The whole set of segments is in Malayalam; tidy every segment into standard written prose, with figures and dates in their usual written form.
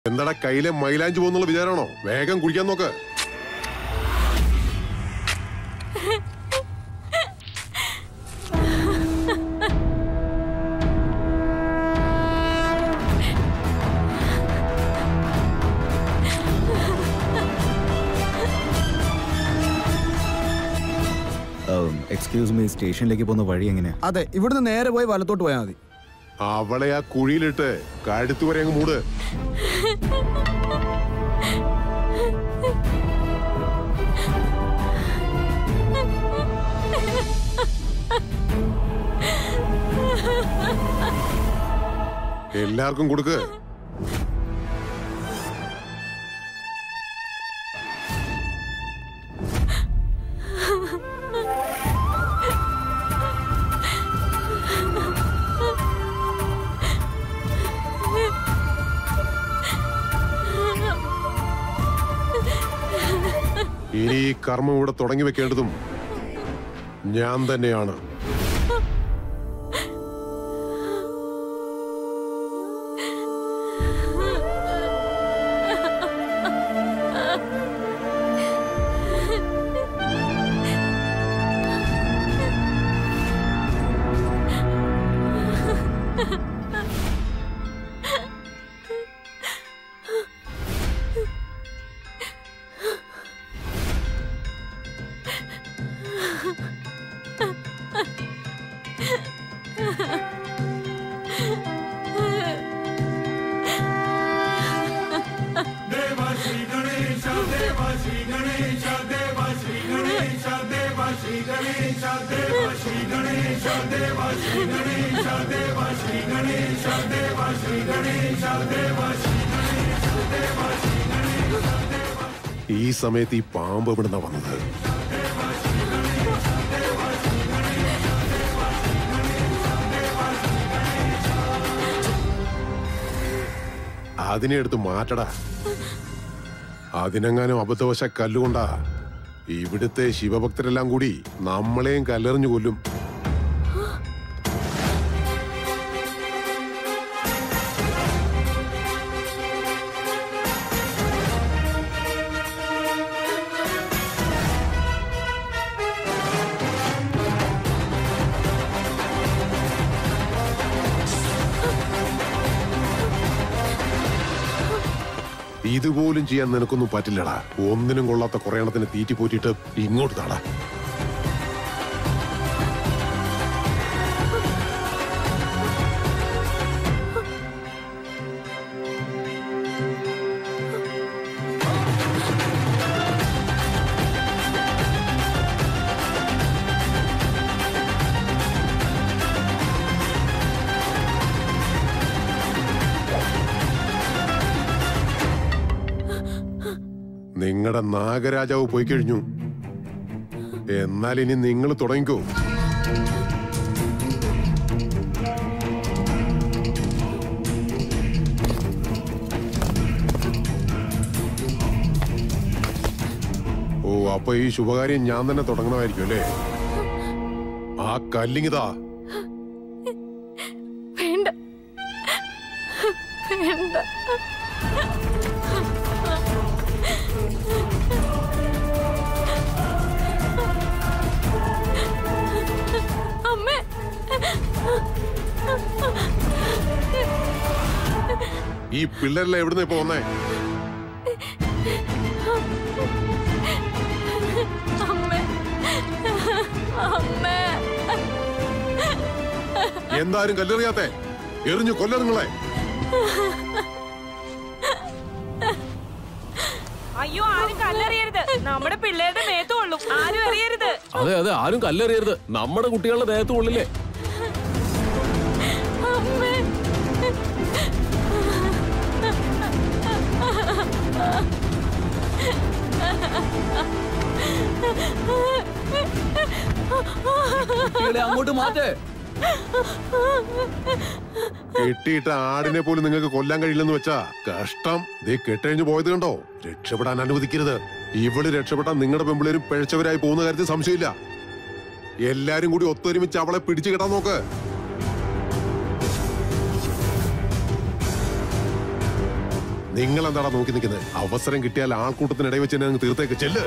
എന്താടാ കയ്യിലെ മൈലാഞ്ചി പോകുന്നുള്ള വിചാരമാണോ? വേഗം കുടിക്കാൻ നോക്ക്. എക്സ്ക്യൂസ് മീ, സ്റ്റേഷനിലേക്ക് പോകുന്ന വഴി എങ്ങനെയാ? അതെ, ഇവിടുന്ന് നേരെ പോയി വലത്തോട്ട് പോയാൽ മതി. അവളെ ആ കുഴിയിലിട്ട് കഴുത്ത് വരെ അങ്ങ് മൂട്. എല്ലാവർക്കും കൊടുക്ക്. ഇനി ഈ കർമ്മം ഇവിടെ തുടങ്ങി വെക്കേണ്ടതും ഞാൻ തന്നെയാണ്. ഈ സമയത്ത് ഈ പാമ്പ് ഇവിടുന്ന വന്നത്? അതിനെ എടുത്ത് മാറ്റടാ. അതിനെങ്ങാനും അബദ്ധവശ കല്ലുകൊണ്ടാ ഇവിടുത്തെ ശിവഭക്തരെല്ലാം കൂടി നമ്മളെയും കല്ലെറിഞ്ഞു കൊല്ലും. ഇതുപോലും ചെയ്യാൻ നിനക്കൊന്നും പറ്റില്ലടാ. ഒന്നിനും കൊള്ളാത്ത കുറെ എണ്ണത്തിന് തീറ്റി പോറ്റിട്ട് ഇങ്ങോട്ട് താടാ. നിങ്ങളുടെ നാഗരാജാവ് പോയി കഴിഞ്ഞു. എന്നാൽ ഇനി നിങ്ങൾ തുടങ്ങിക്കോ. ഓ, അപ്പൊ ഈ ശുഭകാര്യം ഞാൻ തന്നെ തുടങ്ങണമായിരിക്കും അല്ലേ? ആ കല്ലിങ്ങിതാ. വേണ്ട വേണ്ട. ഈ പിള്ളേരെല്ലാം എവിടുന്ന് ഇപ്പൊ വന്നേ? എന്തായാലും കല്ലെറിയാത്തെ? എറിഞ്ഞു കൊല്ല നിങ്ങളെ. അയ്യോ, ആരും കല്ലെറിയരുത്. നമ്മുടെ പിള്ളേരുടെ ദേഹത്ത് കൊള്ളും. ആരും എറിയരുത്. അതെ അതെ, ആരും കല്ലെറിയരുത്. നമ്മുടെ കുട്ടികളുടെ ദേഹത്ത് കൊള്ളില്ലേ? അങ്ങോട്ട് മാറ്റേ. കെട്ടിയിട്ട് ആടിനെ പോലും നിങ്ങൾക്ക് കൊല്ലാൻ കഴിയില്ലെന്ന് വെച്ചാ കഷ്ടം. ദേ കെട്ടഴിഞ്ഞു പോയത് കണ്ടോ? രക്ഷപ്പെടാൻ അനുവദിക്കരുത്. ഇവിടെ രക്ഷപ്പെട്ടാൽ നിങ്ങളുടെ പെമ്പിളേരും പിഴച്ചവരായി പോകുന്ന കാര്യത്തിൽ സംശയമില്ല. എല്ലാരും കൂടി ഒത്തൊരുമിച്ച് അവളെ പിടിച്ചു കെട്ടാൻ നോക്ക്. നിങ്ങൾ എന്താടാ നോക്കി നിൽക്കുന്നത്? അവസരം കിട്ടിയാൽ ആൾക്കൂട്ടത്തിനിടയിൽ വെച്ച് തന്നെ തീർത്തേക്ക് ചെല്ല്.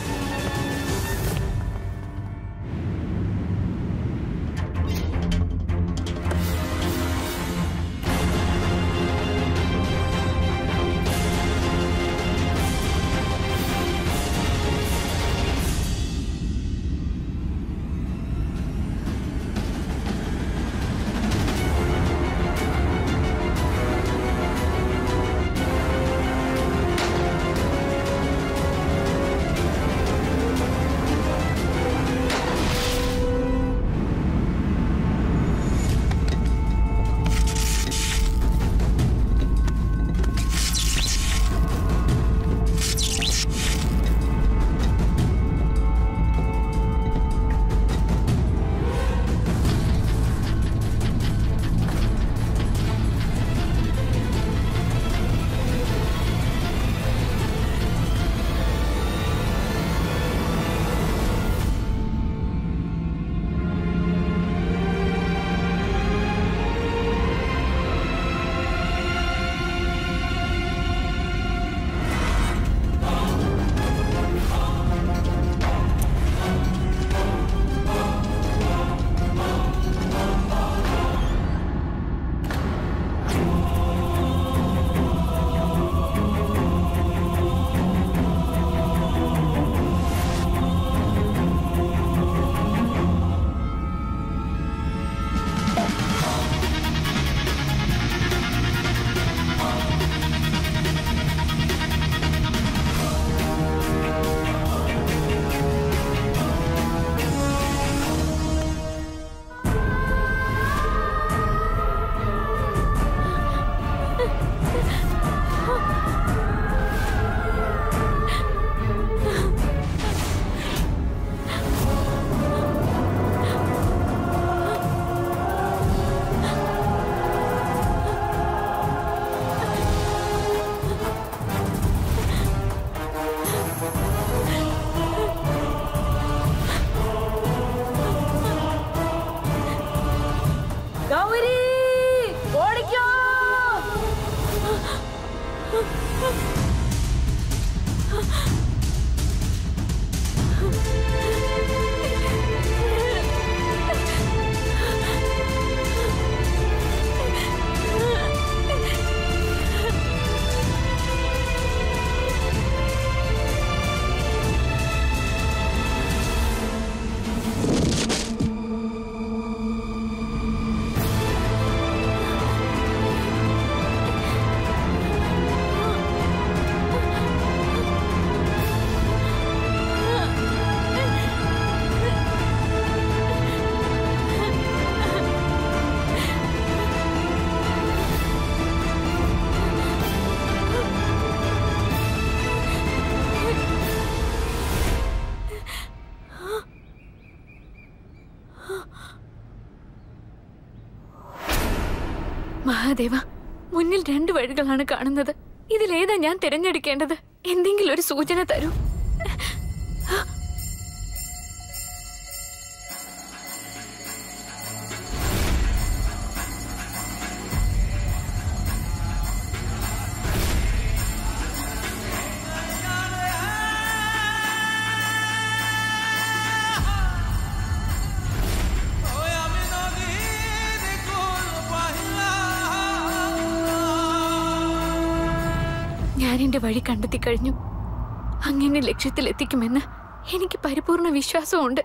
മഹാദേവ, മുന്നിൽ 2 വഴികളാണ് കാണുന്നത്. ഇതിലേതാ ഞാൻ തിരഞ്ഞെടുക്കേണ്ടത്? എന്തെങ്കിലും ഒരു സൂചന തരൂ. ഞാൻ എന്റെ വഴി കണ്ടെത്തി കഴിഞ്ഞു. അങ്ങനെ ലക്ഷ്യത്തിലെത്തിക്കുമെന്ന് എനിക്ക് പരിപൂർണ വിശ്വാസമുണ്ട്.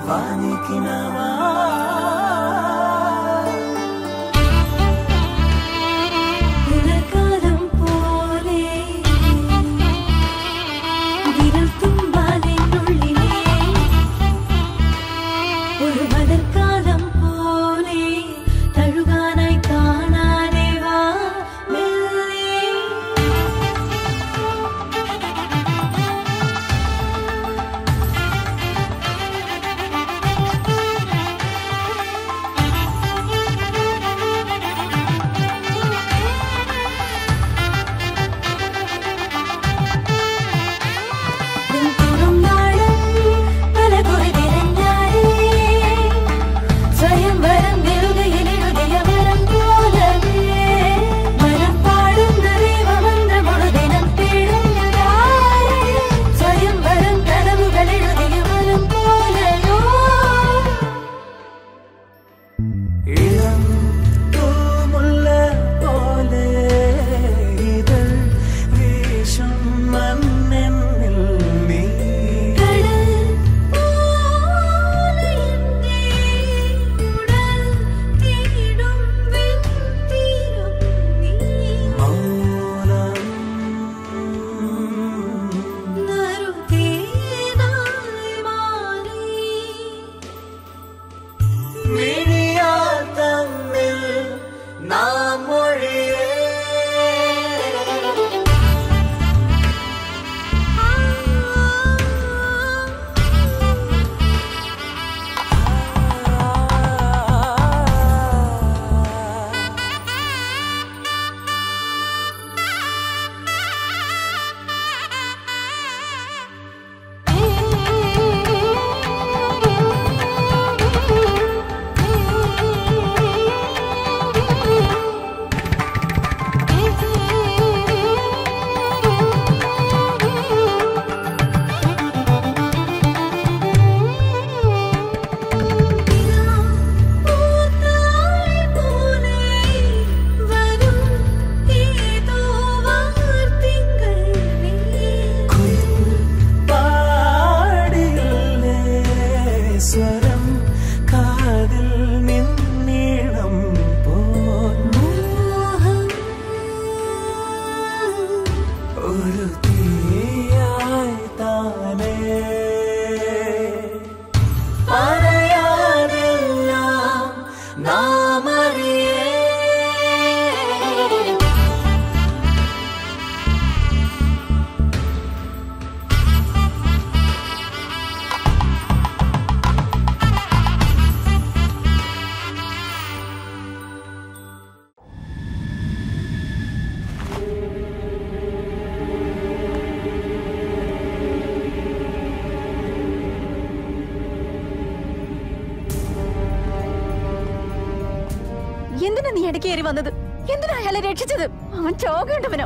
എന്തിനാ നീ ഇടയ്ക്ക് കയറി വന്നത്? എന്തിനാ അയാളെ രക്ഷിച്ചത്? അവൻ ചോകേണ്ടവനോ?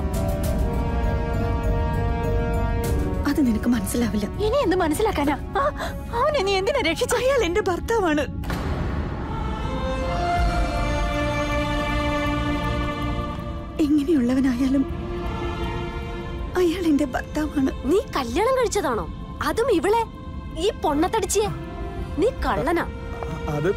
അത് നിനക്ക് മനസ്സിലാവില്ല. ഇനി എന്ത് മനസ്സിലാക്കാനാ? അവനെ നീ എന്തിനാ രക്ഷിച്ചത്? അയാൾ എന്റെ ഭർത്താവാണ്. എങ്ങനെയുള്ളവനായാലും അയാൾ എന്റെ ഭർത്താവാണ്. നീ കല്യാണം കഴിച്ചതാണോ? അതും ഇവളെ ഈ പൊണ്ണത്തടിച്ചിയെ? നീ കള്ളനാ. അത്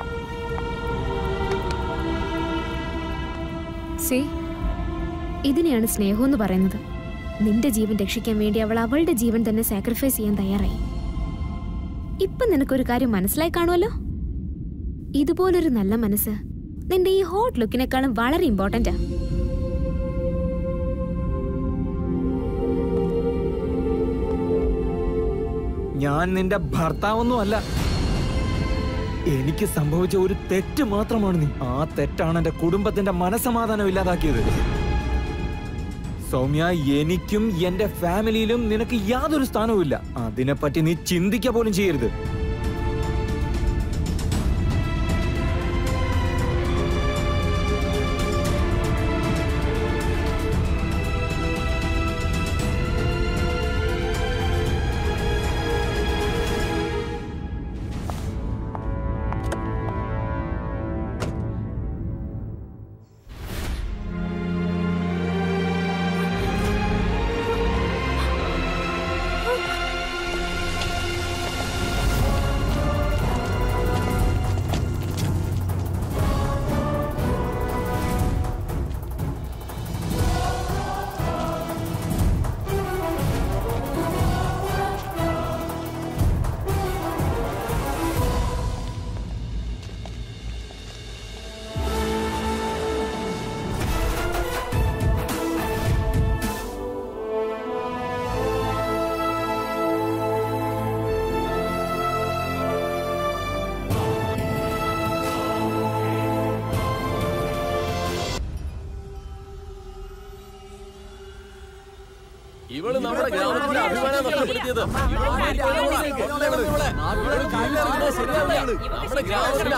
ഇതിനെയാണ് സ്നേഹം എന്ന് പറയുന്നത്. നിന്റെ ജീവൻ രക്ഷിക്കാൻ വേണ്ടി അവൾ അവളുടെ ജീവൻ തന്നെ സാക്രിഫൈസ് ചെയ്യാൻ തയ്യാറായി. ഇപ്പൊ നിനക്കൊരു കാര്യം മനസ്സിലായി കാണുമല്ലോ. ഇതുപോലൊരു നല്ല മനസ്സ് നിന്റെ ഈ ഹോട്ട് ലുക്കിനെക്കാളും വളരെ ഇമ്പോർട്ടന്റാ. ഞാൻ നിന്റെ ഭർത്താവൊന്നും അല്ല. എനിക്ക് സംഭവിച്ച ഒരു തെറ്റ് മാത്രമാണ് നീ. ആ തെറ്റാണ് എന്റെ കുടുംബത്തിന്റെ മനസ്സമാധാനം ഇല്ലാതാക്കിയത്. സൗമ്യ, എനിക്കും എന്റെ ഫാമിലിയിലും നിനക്ക് യാതൊരു സ്ഥാനവും ഇല്ല. അതിനെപ്പറ്റി നീ ചിന്തിക്ക പോലും ചെയ്യരുത്. ഇവള് നമ്മുടെ ഗ്രാമത്തിന്റെ അഭിമാനം നഷ്ടപ്പെടുത്തിയത്. നമ്മുടെ ഗ്രാമത്തിന്റെ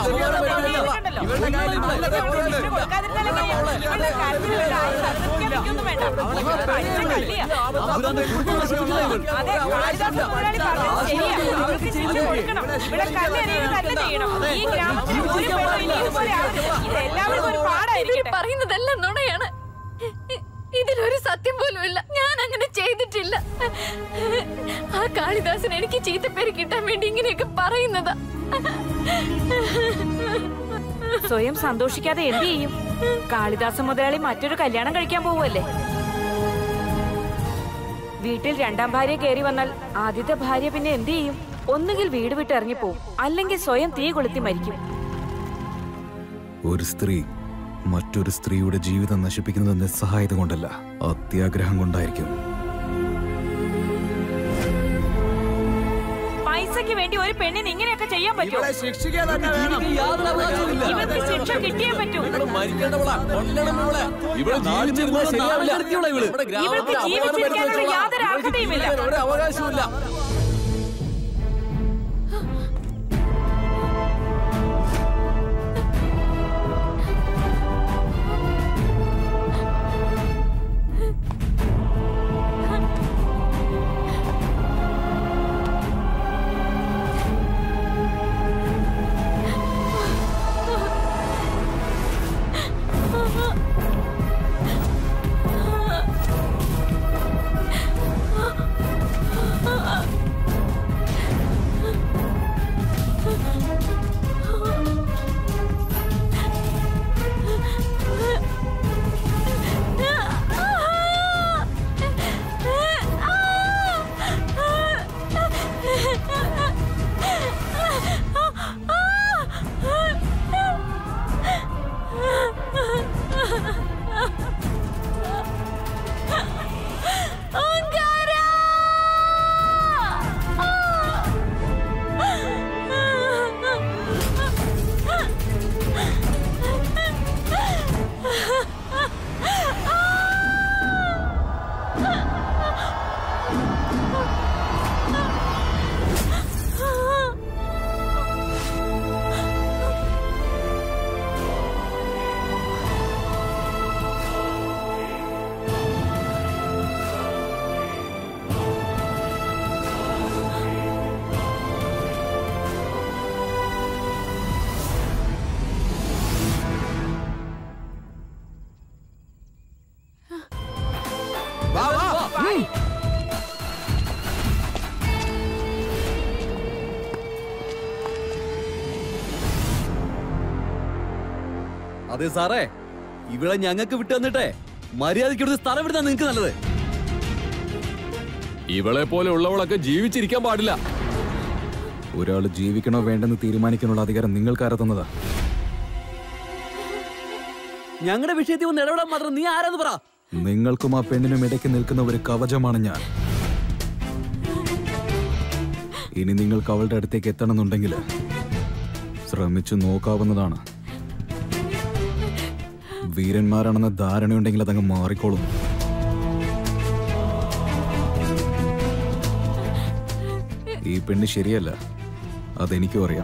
പറയുന്നതെല്ലാം നുണയാണ്. ഇതിലൊരു സത്യം പോലും ഇല്ല. ഞാൻ അങ്ങനെ ചെയ്തിട്ടില്ല. ആ കാളിദാസൻ എനിക്ക് ചീത്തപ്പേര് കിട്ടാൻ വേണ്ടി ഇങ്ങനെയൊക്കെ പറയുന്നതാ. സ്വയം സന്തോഷിക്കാതെ എന്ത് ചെയ്യും? കാളിദാസ മുതലാളി മറ്റൊരു കല്യാണം കഴിക്കാൻ പോവുമല്ലേ? വീട്ടിൽ രണ്ടാം ഭാര്യ കയറി വന്നാൽ ആദ്യത്തെ ഭാര്യ പിന്നെ എന്ത് ചെയ്യും? ഒന്നുകിൽ വീട് വിട്ട് ഇറങ്ങിപ്പോവും, അല്ലെങ്കിൽ സ്വയം തീ കൊളുത്തി മരിക്കും. ഒരു സ്ത്രീ മറ്റൊരു സ്ത്രീയുടെ ജീവിതം നശിപ്പിക്കുന്നത് നിസ്സഹായത കൊണ്ടല്ല, അത്യാഗ്രഹം കൊണ്ടായിരിക്കും. പൈസക്ക് വേണ്ടി ഒരു പെണ്ണിന് ഇങ്ങനെയൊക്കെ ചെയ്യാൻ പറ്റുമോ? ഇവർക്ക് ശിക്ഷ കിട്ടിയേ പറ്റൂ. ഇവർക്ക് ജീവിച്ചിരിക്കാനുള്ള യാതൊരു അർഹതയുമില്ല. അവകാശമില്ല. അതെ സാറേ, ഇവിടെ ഞങ്ങൾക്ക് വിട്ടു തന്നിട്ടേ മര്യാദയ്ക്ക് സ്ഥലം വിടുന്ന നിങ്ങക്ക് നല്ലത്. ഇവളെ പോലെ ഉള്ളവളൊക്കെ ജീവിച്ചിരിക്കാൻ പാടില്ല. ഒരാൾ ജീവിക്കണോ വേണ്ടെന്ന് തീരുമാനിക്കാനുള്ള അധികാരം നിങ്ങൾക്കാരാ തന്നതാ. ഞങ്ങളുടെ വിഷയത്തിൽ ഒന്ന് ഇടപെടാൻ മാത്രം നീ ആരാന്ന് പറ. നിങ്ങൾക്കും ആ പെണ്ണിനും ഇടയ്ക്ക് നിൽക്കുന്ന ഒരു കവചമാണ് ഞാൻ. ഇനി നിങ്ങൾക്ക് അവളുടെ അടുത്തേക്ക് എത്തണമെന്നുണ്ടെങ്കിൽ ശ്രമിച്ചു നോക്കാവുന്നതാണ്. വീരന്മാരാണെന്ന ധാരണയുണ്ടെങ്കിൽ അതങ്ങ് മാറിക്കോളും. ഈ പെണ്ണ് ശരിയല്ല, അതെനിക്കും അറിയാം.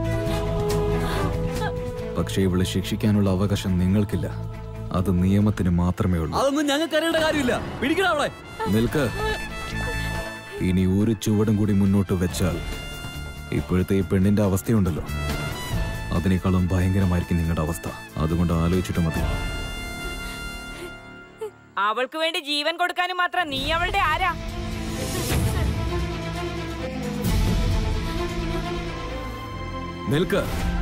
പക്ഷേ ഇവളെ ശിക്ഷിക്കാനുള്ള അവകാശം നിങ്ങൾക്കില്ല, അത് നിയമത്തിന് മാത്രമേ ഉള്ളൂ. അതൊന്നും ഞങ്ങൾക്ക് അറിയേണ്ട കാര്യമില്ല. പിടിക്കണം അവളെ. നിൽക്ക്. ഇനി ഒരു ചുവടും കൂടി മുന്നോട്ട് വെച്ചാൽ ഇപ്പോഴത്തെ ഈ പെണ്ണിന്റെ അവസ്ഥയുണ്ടല്ലോ, അതിനേക്കാളും ഭയങ്കരമായിരിക്കും നിങ്ങളുടെ അവസ്ഥ. അതുകൊണ്ട് ആലോചിച്ചിട്ട് മതി. അവൾക്ക് വേണ്ടി ജീവൻ കൊടുക്കാനും മാത്രം നീ അവളുടെ ആരാ? നിൽക്ക്.